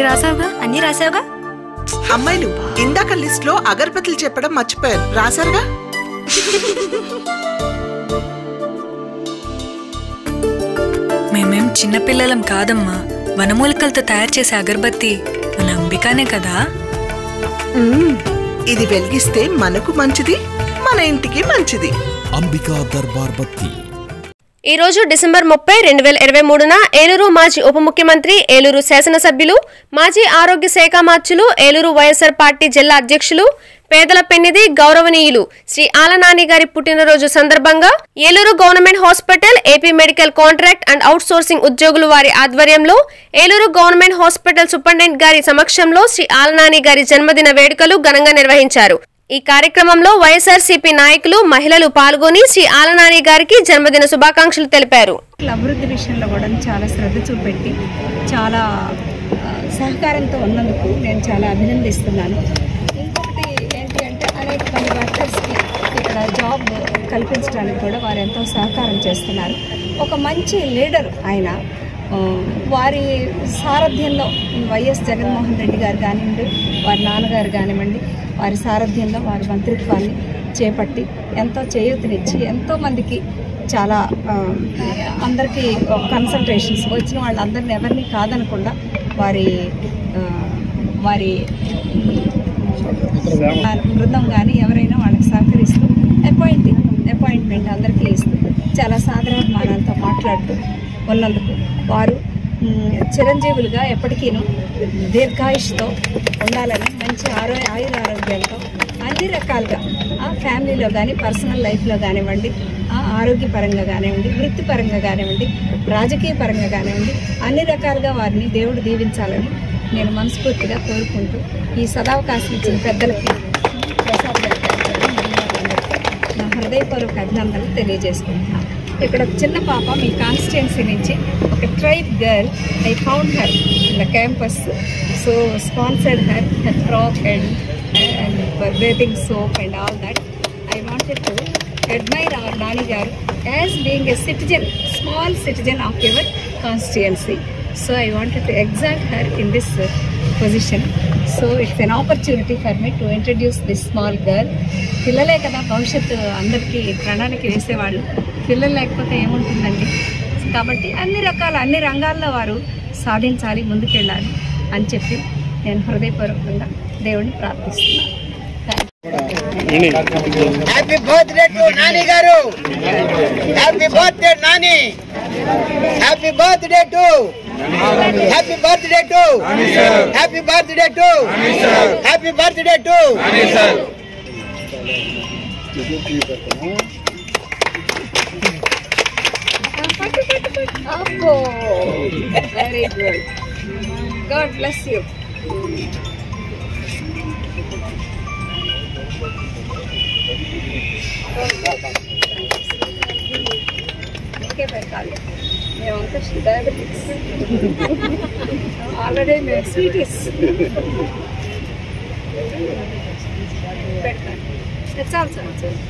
రాసావుగా, అన్ని రాసావుగా. అమ్మాయిలు ఇందాక లిస్ట్ లో అగరబత్తులు చెప్పడం మర్చిపోయారు, రాసారుగా. మేమేం చిన్నపిల్లలం కాదమ్మా. వనమూలికలతో తయారు చేసే అగరబత్తి మన అంబికానే కదా. ఇది వెలిగిస్తే మనకు మంచిది, మన ఇంటికి మంచిది. అంబికా దర్బార్ బత్తి. ఈ రోజు డిసెంబర్ 30, 2023న ఏలూరు మాజీ ఉప ముఖ్యమంత్రి, ఏలూరు శాసనసభ్యులు, మాజీ ఆరోగ్య శాఖ మార్చులు, ఏలూరు వైఎస్ఆర్ పార్టీ జిల్లా అధ్యక్షులు, పేదల పెన్నిధి, గౌరవనీయులు శ్రీ ఆలనాని గారి పుట్టినరోజు సందర్భంగా Eluru government hospital, AP medical contract and outsourcing ఉద్యోగులు వారి ఆధ్వర్యంలో ఏలూరు గవర్నమెంట్ హాస్పిటల్ సూపరింటెండెంట్ గారి సమక్షంలో శ్రీ ఆలనాని గారి జన్మదిన వేడుకలు ఘనంగా నిర్వహించారు. ఈ కార్యక్రమంలో వైఎస్ఆర్సీపీ నాయకులు, మహిళలు పాల్గొని శ్రీ ఆలనాని గారికి జన్మదిన శుభాకాంక్షలు తెలిపారు. అభివృద్ధి విషయంలో కూడా చాలా శ్రద్ధ చూపెట్టి చాలా సహకారంతో ఉన్నందుకు నేను చాలా అభినందిస్తున్నాను. ఇంకొకటి ఏంటి అంటే అనేక మంది వర్కర్స్కి ఇక్కడ జాబ్ కల్పించడానికి కూడా వారు ఎంతో సహకారం చేస్తున్నారు. ఒక మంచి లీడర్ ఆయన. వారి సారథ్యంలో వైఎస్ జగన్మోహన్ రెడ్డి గారు కానివ్వండి, వారి నాన్నగారు కానివ్వండి, వారి సారథ్యంలో వారి మంత్రిత్వాన్ని చేపట్టి ఎంతో చేయూతనిచ్చి ఎంతోమందికి చాలా అందరికీ కన్సల్టేషన్స్ వచ్చిన వాళ్ళందరినీ ఎవరిని కాదనకుండా వారి వారి బృందం కానీ ఎవరైనా వాళ్ళకి సహకరిస్తూ అపాయింట్మెంట్ అందరికీ ఇస్తూ చాలా సాధారణమానాలతో మాట్లాడుతూ ఉన్నందుకు వారు చిరంజీవులుగా ఎప్పటికీను దీర్ఘాయుష్తో ఉండాలని, మంచి ఆయురారోగ్యాలతో అన్ని రకాలుగా ఫ్యామిలీలో కానీ, పర్సనల్ లైఫ్లో కానివ్వండి, ఆరోగ్యపరంగా కానివ్వండి, వృత్తిపరంగా కానివ్వండి, రాజకీయ పరంగా కానివ్వండి, అన్ని రకాలుగా వారిని దేవుడు దీవించాలని నేను మనస్ఫూర్తిగా కోరుకుంటూ ఈ సదావకాశం ఇచ్చిన పెద్దలకి, ప్రసాద్ గారికి, నా హృదయపూర్వక అభినందనలు తెలియజేసుకుంటున్నాను. ఇక్కడ ఒక చిన్న పాప మీ కాన్స్టిట్యున్సీ నుంచి ఒక tribe girl, I found her in the campus, so sponsored her frock and bathing soap and all that. I wanted to admire our Nani garu as being a citizen, small citizen of your constituency. So I wanted to exalt her in this position. So it's an opportunity for me to introduce this small girl. పిల్లలే కదా భవిష్యత్తు అందరికీ ప్రణాళిక వేసేవాళ్ళు. పిల్లలు లేకపోతే ఏముంటుందండి. కాబట్టి అన్ని రంగాల్లో వారు సాధించాలి, ముందుకెళ్ళాలి అని చెప్పి నేను హృదయపూర్వకంగా దేవుడిని ప్రార్థిస్తున్నాను. హ్యాపీ బర్త్డే టు నాని గారు. Happy birthday Nani. Happy birthday to happy birthday to happy birthday to happy birthday to very good. God bless you. Okay పెట్టాలి. మేమంతా డయాబెటిక్స్ ఆల్రెడీ మేము స్వీటీస్ పెడతాను. చాలు చాలు చాలు.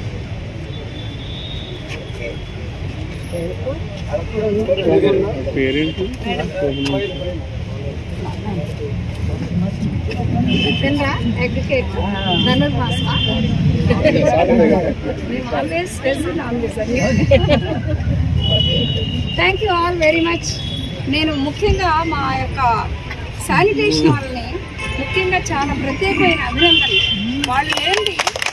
తినరా ఎగ్ కేక్ ధనుర్మాస. మేము ఆల్వేస్ వెజ్ నాన్ వెజ్ అండి. Thank you all very much. నేను ముఖ్యంగా మా యొక్క శానిటేషన్ వాళ్ళని ముఖ్యంగా చాలా ప్రత్యేకమైన అభినందనలు. వాళ్ళు ఏంటి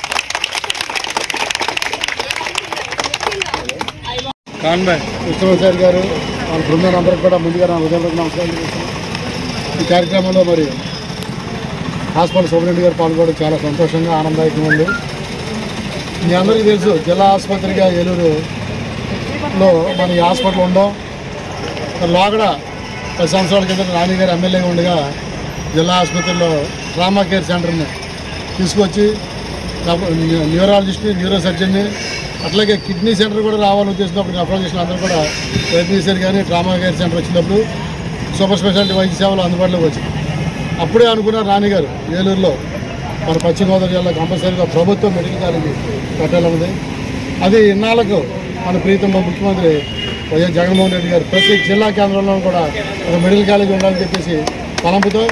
కృష్ణసారి గారు వాళ్ళ బృందం అందరికీ కూడా ముందుగా నా ఉదయం నమస్కారం చేస్తున్నాను. ఈ కార్యక్రమంలో మరి హాస్పిటల్ సూపరింటెండెంట్ గారు పాల్గొనడం చాలా సంతోషంగా, ఆనందదాయకంగా ఉంది. మీ అందరికీ తెలుసు, జిల్లా ఆసుపత్రిగా ఏలూరులో మన ఈ హాస్పిటల్ ఉండడం. లోగడ 10 సంవత్సరాల కింద నాని గారు ఎమ్మెల్యేగా ఉండగా జిల్లా ఆసుపత్రిలో ట్రామా కేర్ సెంటర్ని తీసుకొచ్చి న్యూరాలజిస్ట్ని, న్యూరో సర్జన్ని, అట్లాగే కిడ్నీ సెంటర్ కూడా రావాలని ఉద్దేశించినప్పుడు అప్రోజేషన్ అందరూ కూడా ప్రయత్నించారు. కానీ ట్రామా కేర్ సెంటర్ వచ్చినప్పుడు సూపర్ స్పెషాలిటీ వైద్య సేవలు అందుబాటులోకి వచ్చింది. అప్పుడే అనుకున్నారు నాని గారు ఏలూరులో మన పశ్చిమ గోదావరి జిల్లా కంపల్సరీగా ప్రభుత్వ మెడికల్ కాలేజీ పెట్టాలన్నది. అది ఇన్నాళ్లకు మన ప్రీతమ ముఖ్యమంత్రి వైఎస్ జగన్మోహన్ రెడ్డి గారు ప్రతి జిల్లా కేంద్రంలో కూడా ఒక మెడికల్ కాలేజీ ఉండాలని చెప్పేసి తలంపుతో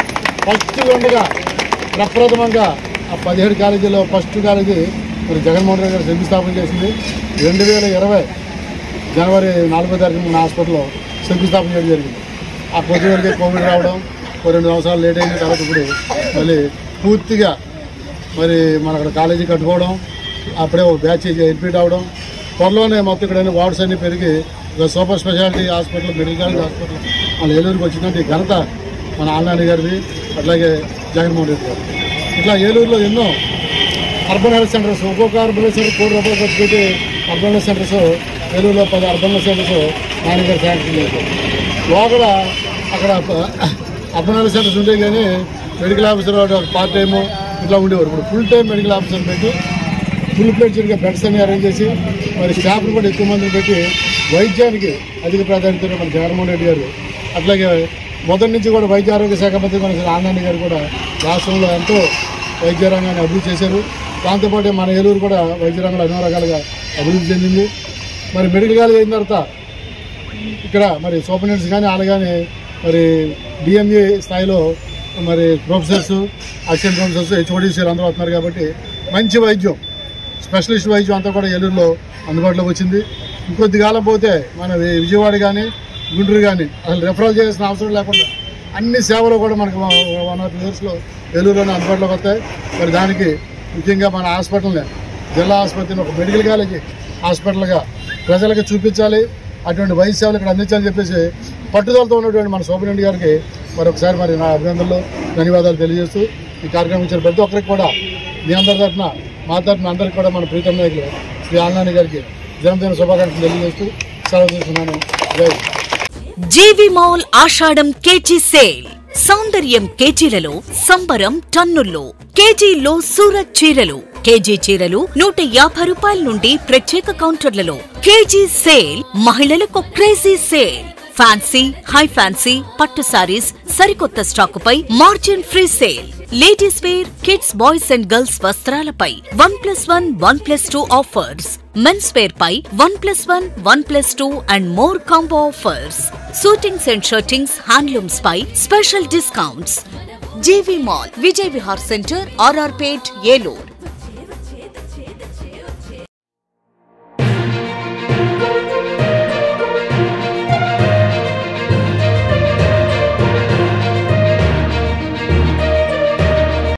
ఫస్ట్ ఉండగా ప్రప్రథమంగా ఆ 17 కాలేజీలో ఫస్ట్ కాలేజీ మరి జగన్మోహన్ రెడ్డి గారు శంకుస్థాపన చేసింది. 2020 జనవరి 4వ తారీఖున మన హాస్పిటల్లో శంకుస్థాపన చేయడం జరిగింది. ఆ కొద్ది వరకే కోవిడ్ రావడం 2 సంవత్సరాలు లేట్ అయిన తర్వాత ఇప్పుడు మళ్ళీ పూర్తిగా మరి మన అక్కడ కాలేజీ కట్టుకోవడం, అప్పుడే ఒక బ్యాచ్ రిపీట్ అవ్వడం, త్వరలోనే మొత్తం ఇక్కడ వార్డ్స్ అన్నీ పెరిగి super speciality hospital, medical college hospital మన ఏలూరుకి వచ్చినట్టు ఘనత మన ఆళ్ళనాని గారిది, అట్లాగే జగన్మోహన్ రెడ్డి గారు. ఇట్లా ఏలూరులో ఎన్నో అర్బన్ హెల్త్ సెంటర్స్, ఒక్కొక్క అర్బన్ హెల్త్ సెంటర్ ₹1 కోటి ఖర్చు పెట్టి అర్బన్ హెల్త్ సెంటర్స్ ఏలూరులో 10 అర్బన్ హెల్త్ సెంటర్స్ నాన్నగారు శాంక్షన్ చేశారు. లోపల అక్కడ అర్బన్ హెల్త్ సెంటర్స్ ఉంటే కానీ మెడికల్ ఆఫీసర్ పార్ట్ టైము ఇట్లా ఉండేవారు. ఇప్పుడు ఫుల్ టైం మెడికల్ ఆఫీసర్ పెట్టి ఫుల్ ప్లేట్గా బెడ్స్ అన్ని అరేంజ్ చేసి మరి స్టాఫ్ని కూడా ఎక్కువ మందిని పెట్టి వైద్యానికి అధిక ప్రాధాన్యత మన జగన్మోహన్ రెడ్డి గారు, అట్లాగే మొదటి నుంచి కూడా వైద్య ఆరోగ్య శాఖ మంత్రి మన ఆనంద్ గారు కూడా రాష్ట్రంలో ఎంతో వైద్య రంగాన్ని అభివృద్ధి చేశారు. దాంతోపాటు మన ఏలూరు కూడా వైద్య రంగంలో ఎన్నో రకాలుగా అభివృద్ధి చెందింది. మరి మెడికల్ కాలేజ్ అయిన తర్వాత ఇక్కడ మరి సూపరింటెండెంట్స్ కానీ వాళ్ళు కానీ మరి డిఎంఈ స్థాయిలో మరి ప్రొఫెసర్స్, అసిస్టెంట్ ప్రొఫెసర్స్, హెచ్ఓడీసీలు అందరూ అవుతున్నారు. కాబట్టి మంచి వైద్యం, స్పెషలిస్ట్ వైద్యం అంతా కూడా ఏలూరులో అందుబాటులోకి వచ్చింది. ఇంకొద్ది కాలం పోతే మన విజయవాడ కానీ గుంటూరు కానీ అసలు రెఫరల్ చేయాల్సిన అవసరం లేకుండా అన్ని సేవలు కూడా మనకు 1 or 2 yearsలో ఏలూరులోనే అందుబాటులోకి వస్తాయి. మరి దానికి ముఖ్యంగా మన హాస్పిటల్ని, జిల్లా ఆసుపత్రిని ఒక మెడికల్ కాలేజీ హాస్పిటల్గా ప్రజలకు చూపించాలి, అటువంటి వైద్య సేవలు ఇక్కడ అందించాలని చెప్పేసి పట్టుదలతో ఉన్నటువంటి మన సూపరింటెండెంట్ గారికి మరొకసారి మరి నా అభినందనలు, ధన్యవాదాలు తెలియజేస్తూ ఈ కార్యక్రమం ఇచ్చిన ప్రతి ఒక్కరికి కూడా మీ అందరి తరఫున, మా తరఫున అందరికీ కూడా మన ప్రీతం నాయకులు శ్రీ ఆళ్ళనాని గారికి జన్మదిన శుభాకాంక్షలు తెలియజేస్తూ సెలవు తీసుకున్నాను. జై. GV mall Ashadham KG sale. సౌందర్యం కేజీలలో, సంబరం టన్నుల్లో. కేజీలో సూరత్ చీరలు, కేజీ చీరలు ₹150 నుండి ప్రత్యేక కౌంటర్లలో. KG sale. మహిళలకు crazy sale. Fancy, high fancy, పట్టు సారీస్ సరికొత్త స్టాకుపై margin free sale. Ladies wear, kids, boys and girls వస్త్రాలపై 1+1, 1+2 ఆఫర్స్. మెన్స్ వేర్ పై 1+1, 1+2 and more combo offers. Suitings and shirtings, handlooms పై special discounts. GV mall, Vijay Vihar centre, RR Pet, Eluru.